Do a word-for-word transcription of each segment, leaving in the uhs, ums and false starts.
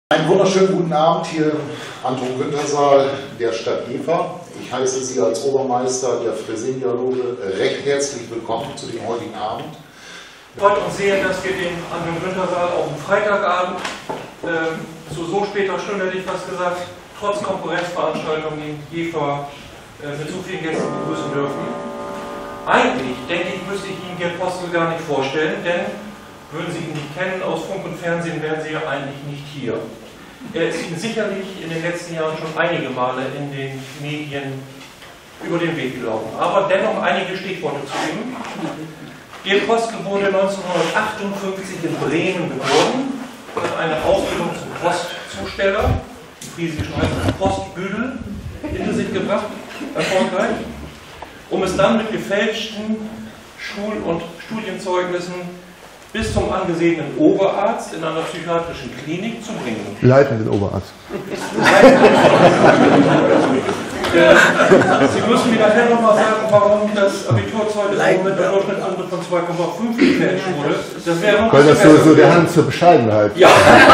Einen wunderschönen guten Abend hier im Anton-Günther-Saal der Stadt Jever. Ich heiße Sie als Obermeister der Freseniologe recht herzlich willkommen zu dem heutigen Abend. Wir freuen uns sehr, dass wir den Anton-Günther-Saal auf dem Freitagabend äh, zu so später Stunde, hätte ich fast gesagt, trotz Konkurrenzveranstaltungen in Jever äh, mit so vielen Gästen begrüßen dürfen. Eigentlich, denke ich, müsste ich Ihnen Gerd Postel gar nicht vorstellen, denn würden Sie ihn nicht kennen aus Funk und Fernsehen, wären Sie ja eigentlich nicht hier. Er ist Ihnen sicherlich in den letzten Jahren schon einige Male in den Medien über den Weg gelaufen. Aber dennoch einige Stichworte zu ihm. Gerd Postel wurde neunzehnhundertachtundfünfzig in Bremen geboren, hat eine Ausbildung zum Postzusteller, im Friesischen heißt es Postbüdel, hinter sich gebracht, erfolgreich, um es dann mit gefälschten Schul- und Studienzeugnissen bis zum angesehenen Oberarzt in einer psychiatrischen Klinik zu bringen. Leitenden Oberarzt. Sie müssen mir nachher nochmal sagen, warum das Abiturzeugnis mit einer Durchschnittsnote von zwei Komma fünf gefälscht wurde. Das wäre noch Weil das so, so der Hand zur Bescheidenheit. Ja.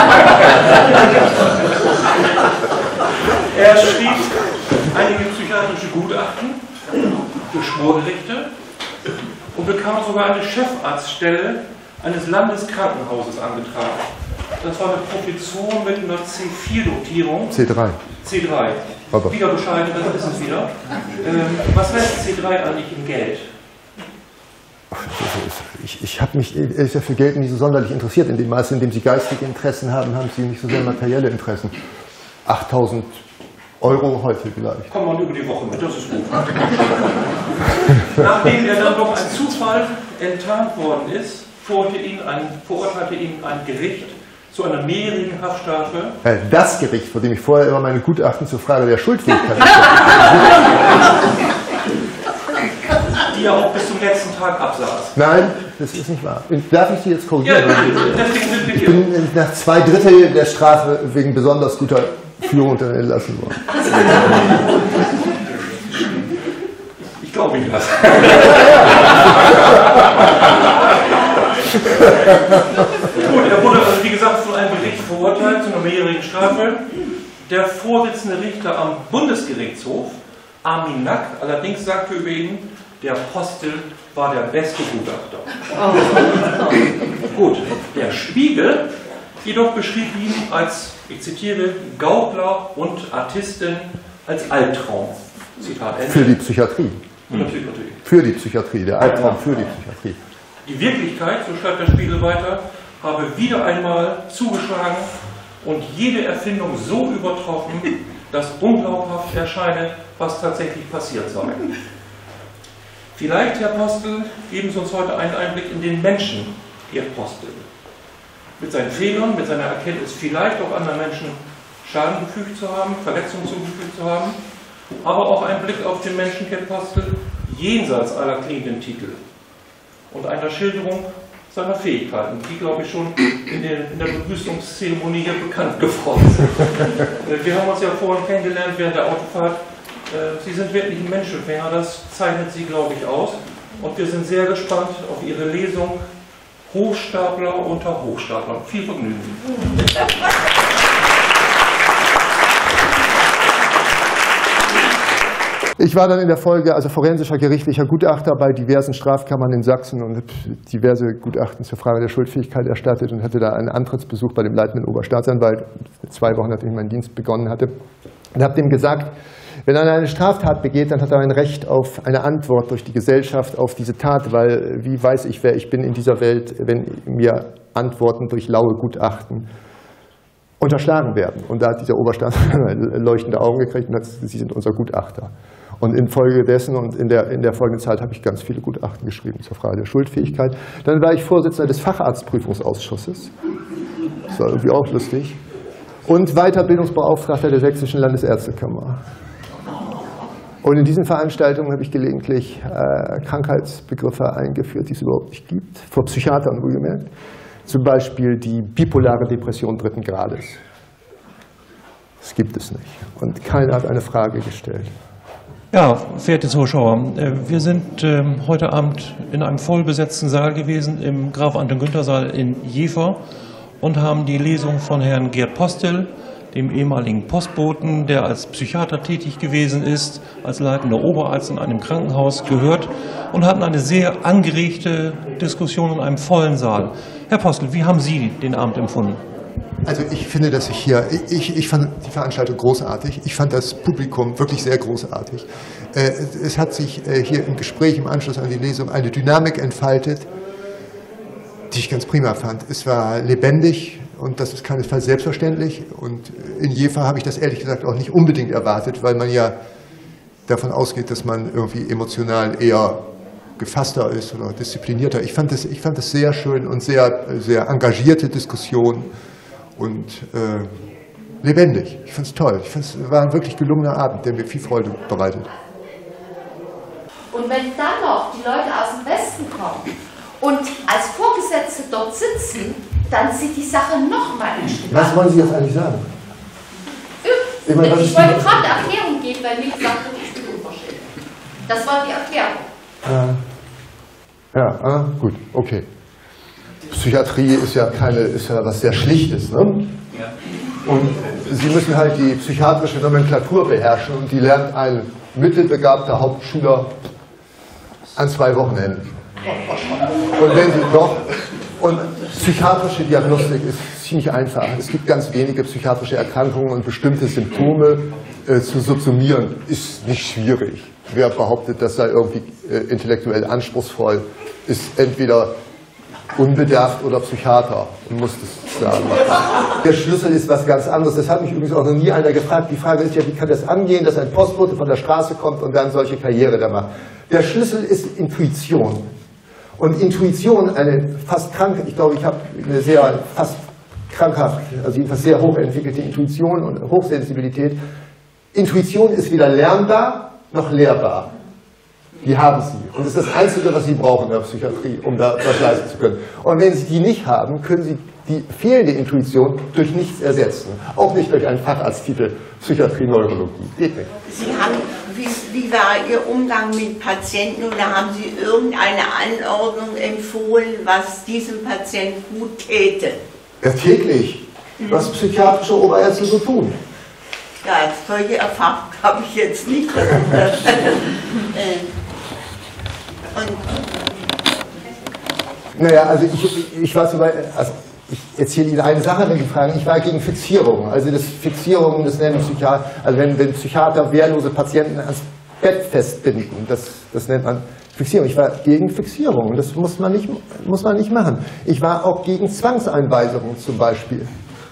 Er schrieb einige psychiatrische Gutachten für Schwurgerichte und bekam sogar eine Chefarztstelle eines Landeskrankenhauses angetragen. Das war eine Professur mit einer C vier Dotierung. C drei. C drei. Aber. Wieder bescheiden, das ist es wieder. Ähm, was heißt C drei eigentlich in Geld? Ich, ich habe mich ehrlich gesagt für Geld nicht so sonderlich interessiert. In dem Maße, in dem Sie geistige Interessen haben, haben Sie nicht so sehr materielle Interessen. achttausend Euro heute vielleicht. Kommt man über die Woche mit, das ist gut. Nachdem er dann durch einen Zufall enttarnt worden ist, verurteilte ihn ein, verurteilte ihn ein Gericht zu einer mehrjährigen Haftstrafe. Das Gericht, vor dem ich vorher immer meine Gutachten zur Frage der Schuldfähigkeit die er auch bis zum letzten Tag absaß. Nein, das ist nicht wahr. Darf ich Sie jetzt korrigieren? Ja, deswegen sind wir ich hier. bin nach zwei Drittel der Strafe wegen besonders guter Führung dann entlassen worden. Ich glaube Ihnen das. Gut, er wurde also wie gesagt von einem Gericht verurteilt zu einer mehrjährigen Strafe. Der Vorsitzende Richter am Bundesgerichtshof, Armin Nack, allerdings sagte über ihn, der Postel war der beste Gutachter. Oh. Gut, der Spiegel jedoch beschrieb ihn als, ich zitiere, Gaukler und Artistin als Albtraum. Zitat Ende. Für die Psychiatrie. Für die Psychiatrie. Für die Psychiatrie, der Albtraum für die Psychiatrie. Die Wirklichkeit, so schreibt der Spiegel weiter, habe wieder einmal zugeschlagen und jede Erfindung so übertroffen, dass unglaubhaft erscheine, was tatsächlich passiert sei. Vielleicht, Herr Postel, geben Sie uns heute einen Einblick in den Menschen, Gerd Postel. Mit seinen Fehlern, mit seiner Erkenntnis, vielleicht auch anderen Menschen Schaden gefügt zu haben, Verletzungen zugefügt zu haben, aber auch einen Blick auf den Menschen Gerd Postel jenseits aller klingenden Titel und einer Schilderung seiner Fähigkeiten, die, glaube ich, schon in der, in der Begrüßungszeremonie hier bekannt geworden sind. Wir haben uns ja vorhin kennengelernt während der Autofahrt. Sie sind wirklich ein Menschenfänger, das zeichnet Sie, glaube ich, aus. Und wir sind sehr gespannt auf Ihre Lesung Hochstapler unter Hochstaplern. Viel Vergnügen. Ich war dann in der Folge also forensischer gerichtlicher Gutachter bei diversen Strafkammern in Sachsen und habe diverse Gutachten zur Frage der Schuldfähigkeit erstattet und hatte da einen Antrittsbesuch bei dem leitenden Oberstaatsanwalt, zwei Wochen nachdem ich meinen Dienst begonnen hatte, und habe dem gesagt, wenn einer eine Straftat begeht, dann hat er ein Recht auf eine Antwort durch die Gesellschaft auf diese Tat, weil wie weiß ich, wer ich bin in dieser Welt, wenn mir Antworten durch laue Gutachten unterschlagen werden. Und da hat dieser Oberstaatsanwalt leuchtende Augen gekriegt und hat gesagt, Sie sind unser Gutachter. Und infolgedessen und in der, in der folgenden Zeit habe ich ganz viele Gutachten geschrieben zur Frage der Schuldfähigkeit. Dann war ich Vorsitzender des Facharztprüfungsausschusses. Das war irgendwie auch lustig. Und Weiterbildungsbeauftragter der Sächsischen Landesärztekammer. Und in diesen Veranstaltungen habe ich gelegentlich äh, Krankheitsbegriffe eingeführt, die es überhaupt nicht gibt, vor Psychiatern wohlgemerkt. Zum Beispiel die bipolare Depression dritten Grades. Das gibt es nicht. Und keiner hat eine Frage gestellt. Ja, verehrte Zuschauer, wir sind heute Abend in einem vollbesetzten Saal gewesen, im Graf Anton-Günther-Saal in Jever. und haben die Lesung von Herrn Gerd Postel, dem ehemaligen Postboten, der als Psychiater tätig gewesen ist, als leitender Oberarzt in einem Krankenhaus, gehört und hatten eine sehr angeregte Diskussion in einem vollen Saal. Herr Postel, wie haben Sie den Abend empfunden? Also ich finde, dass ich hier, ich, ich fand die Veranstaltung großartig. Ich fand das Publikum wirklich sehr großartig. Es hat sich hier im Gespräch im Anschluss an die Lesung eine Dynamik entfaltet, die ich ganz prima fand. Es war lebendig und das ist keinesfalls selbstverständlich. Und in Jever habe ich das ehrlich gesagt auch nicht unbedingt erwartet, weil man ja davon ausgeht, dass man irgendwie emotional eher gefasster ist oder disziplinierter. Ich fand das, ich fand das sehr schön und sehr, sehr engagierte Diskussion und äh, lebendig. Ich fand es toll. Ich fand es war ein wirklich gelungener Abend, der mir viel Freude bereitet. Und wenn dann noch die Leute aus dem Westen kommen und als Vorgesetzte dort sitzen, dann sieht die Sache noch mal ein Stück Was wollen Sie jetzt eigentlich sagen? Ich, meine, ich wollte gerade eine Erklärung geben, weil mir gesagt wird, ich bin unverschämt. Das war die Erklärung. Äh, ja, ah, gut, okay. Psychiatrie ist ja keine, ist ja was sehr Schlichtes, ne? Ja. Und Sie müssen halt die psychiatrische Nomenklatur beherrschen und die lernt ein mittelbegabter Hauptschüler an zwei Wochenenden. Und wenn Sie doch, und psychiatrische Diagnostik ist ziemlich einfach. Es gibt ganz wenige psychiatrische Erkrankungen und bestimmte Symptome äh, zu subsumieren, ist nicht schwierig. Wer behauptet, das sei irgendwie äh, intellektuell anspruchsvoll, ist entweder unbedarft oder Psychiater und muss das sagen. Der Schlüssel ist was ganz anderes. Das hat mich übrigens auch noch nie einer gefragt. Die Frage ist ja, wie kann das angehen, dass ein Postbote von der Straße kommt und dann solche Karriere da macht. Der Schlüssel ist Intuition. Und Intuition, eine fast kranke, ich glaube, ich habe eine sehr fast krankhaft, also jedenfalls sehr hoch entwickelte Intuition und Hochsensibilität. Intuition ist weder lernbar noch lehrbar. Die haben sie. Und das ist das Einzige, was sie brauchen in der Psychiatrie, um da was leisten zu können. Und wenn sie die nicht haben, können sie die fehlende Intuition durch nichts ersetzen. Auch nicht durch einen Facharzttitel Psychiatrie, Neurologie. Geht nicht. Sie haben, wie, wie war Ihr Umgang mit Patienten oder haben Sie irgendeine Anordnung empfohlen, was diesem Patienten gut täte? Ja, täglich. Was psychiatrische Oberärzte so tun. Ja, solche Erfahrungen habe ich jetzt nicht. Und naja, also ich, ich war zum Beispiel, also ich erzähle Ihnen eine Sache, wenn Sie fragen, ich war gegen Fixierungen. Also das Fixierungen, das nennen Psychiater, also wenn, wenn Psychiater wehrlose Patienten ans Bett festbinden, das, das nennt man Fixierung. Ich war gegen Fixierungen, das muss man nicht, muss man nicht machen. Ich war auch gegen Zwangseinweisungen zum Beispiel.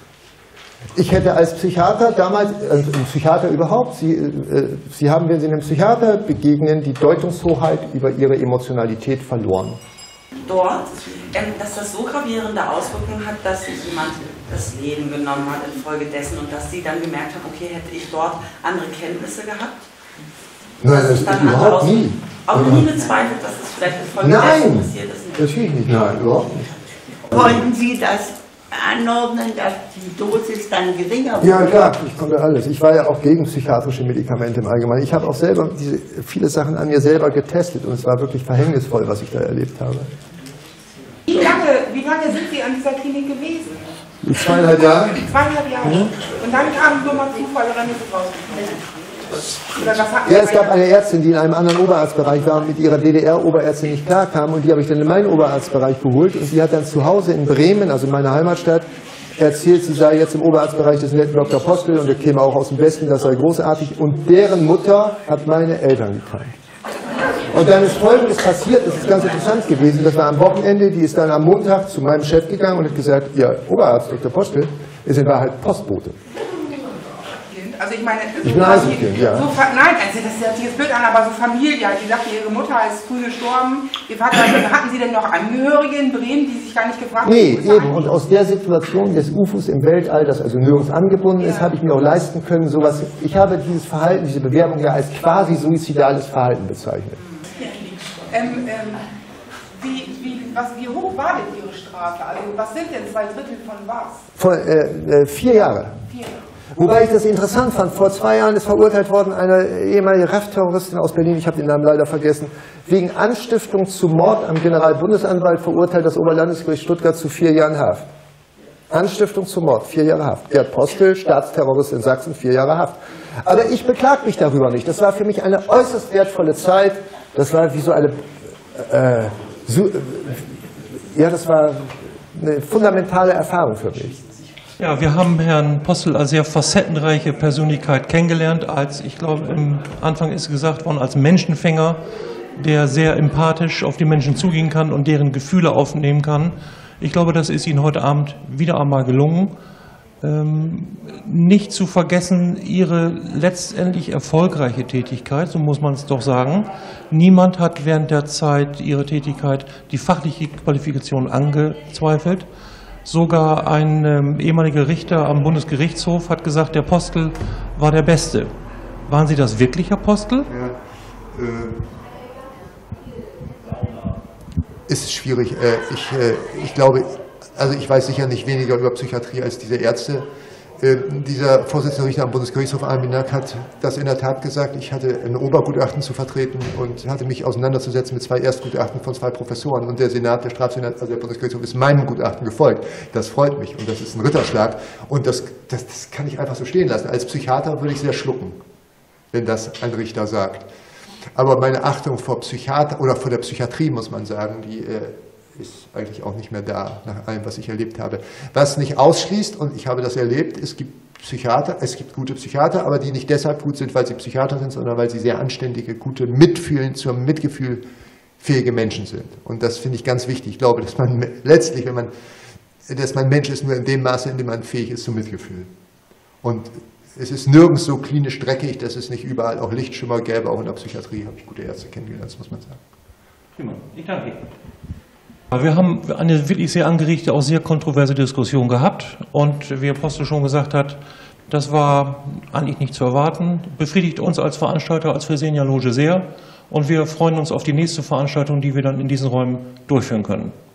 Ich hätte als Psychiater damals, also ein Psychiater überhaupt, Sie, äh, Sie haben, wenn Sie einem Psychiater begegnen, die Deutungshoheit über Ihre Emotionalität verloren. Dort, ähm, dass das so gravierende Auswirkungen hat, dass sich jemand das Leben genommen hat infolgedessen und dass Sie dann gemerkt haben, okay, hätte ich dort andere Kenntnisse gehabt? Nein, das ist überhaupt nie. Auch nie bezweifelt, dass es vielleicht infolgedessen passiert ist? Nein, natürlich nicht. Nein, überhaupt nicht. wollten Sie das anordnen, dass die Dosis dann geringer wird? Ja, klar, ich konnte alles. Ich war ja auch gegen psychiatrische Medikamente im Allgemeinen. Ich habe auch selber diese, viele Sachen an mir selber getestet und es war wirklich verhängnisvoll, was ich da erlebt habe. Wie lange, wie lange sind Sie an dieser Klinik gewesen? Zweieinhalb Jahre. Zweieinhalb Jahre. Mhm. Und dann kam nur mal Zufall, oder nicht rausgekommen? Ja, es gab eine Ärztin, die in einem anderen Oberarztbereich war und mit ihrer D D R-Oberärztin nicht klarkam und die habe ich dann in meinen Oberarztbereich geholt und sie hat dann zu Hause in Bremen, also in meiner Heimatstadt, erzählt, sie sei jetzt im Oberarztbereich des netten Doktor Postel und der käme auch aus dem Westen, das sei großartig und deren Mutter hat meine Eltern gekannt. Und dann ist Folgendes passiert, das ist ganz interessant gewesen, das war am Wochenende, die ist dann am Montag zu meinem Chef gegangen und hat gesagt, ihr Oberarzt, Doktor Postel, ist in Wahrheit Postbote. Also ich meine, so ich bin Einzelkind, ja. So, nein, also das hört sich jetzt blöd an, aber so Familie, die sagte, ihre Mutter ist früh gestorben, ihr Vater, hatten Sie denn noch Angehörige in Bremen, die sich gar nicht gefragt haben? Nee, eben, und aus der Situation des U F Os im Weltall, das also nirgends angebunden ist, ja. habe ich mir auch leisten können, sowas, ich habe dieses Verhalten, diese Bewerbung ja als quasi suizidales Verhalten bezeichnet. Ähm, ähm, wie, wie, was, wie hoch war denn Ihre Strafe? Also was sind denn zwei Drittel von was? Von äh, äh, vier Jahre. Vier Jahre. Wobei ich das interessant fand, vor zwei Jahren ist verurteilt worden eine ehemalige R A F-Terroristin aus Berlin, ich habe den Namen leider vergessen, wegen Anstiftung zu Mord am Generalbundesanwalt verurteilt das Oberlandesgericht Stuttgart zu vier Jahren Haft. Anstiftung zum Mord, vier Jahre Haft. Gerd Postel, Staatsterrorist in Sachsen, vier Jahre Haft. Aber ich beklag mich darüber nicht. Das war für mich eine äußerst wertvolle Zeit. Das war wie so eine, äh, so, ja, das war eine fundamentale Erfahrung für mich. Ja, wir haben Herrn Postel als sehr facettenreiche Persönlichkeit kennengelernt, als, ich glaube, im Anfang ist gesagt worden, als Menschenfänger, der sehr empathisch auf die Menschen zugehen kann und deren Gefühle aufnehmen kann. Ich glaube, das ist Ihnen heute Abend wieder einmal gelungen. Ähm, nicht zu vergessen, Ihre letztendlich erfolgreiche Tätigkeit, so muss man es doch sagen. Niemand hat während der Zeit Ihrer Tätigkeit die fachliche Qualifikation angezweifelt. Sogar ein ähm, ehemaliger Richter am Bundesgerichtshof hat gesagt, der Postel war der Beste. Waren Sie das wirklich, Herr Postel? Ja, äh, ist schwierig. Äh, ich, äh, ich glaube, also ich weiß sicher nicht weniger über Psychiatrie als diese Ärzte. Äh, dieser Vorsitzende Richter am Bundesgerichtshof, Alminak, hat das in der Tat gesagt. Ich hatte ein Obergutachten zu vertreten und hatte mich auseinanderzusetzen mit zwei Erstgutachten von zwei Professoren. Und der Senat, der Strafsenat, also der Bundesgerichtshof, ist meinem Gutachten gefolgt. Das freut mich und das ist ein Ritterschlag. Und das, das, das kann ich einfach so stehen lassen. Als Psychiater würde ich sehr schlucken, wenn das ein Richter sagt. Aber meine Achtung vor Psychiater oder vor der Psychiatrie, muss man sagen, die äh, ist eigentlich auch nicht mehr da, nach allem, was ich erlebt habe. Was nicht ausschließt, und ich habe das erlebt, es gibt Psychiater, es gibt gute Psychiater, aber die nicht deshalb gut sind, weil sie Psychiater sind, sondern weil sie sehr anständige, gute, mitfühlen, zum Mitgefühl fähige Menschen sind. Und das finde ich ganz wichtig. Ich glaube, dass man letztlich, wenn man, dass man Mensch ist, nur in dem Maße, in dem man fähig ist zum Mitgefühl. Und es ist nirgends so klinisch dreckig, dass es nicht überall auch Lichtschimmer gäbe. Auch in der Psychiatrie habe ich gute Ärzte kennengelernt, das muss man sagen. Prima. Ich danke Ihnen. Wir haben eine wirklich sehr angeregte, auch sehr kontroverse Diskussion gehabt. Und wie Herr Postel schon gesagt hat, das war eigentlich nicht zu erwarten. Befriedigt uns als Veranstalter, als Fresenier Loge sehr. Und wir freuen uns auf die nächste Veranstaltung, die wir dann in diesen Räumen durchführen können.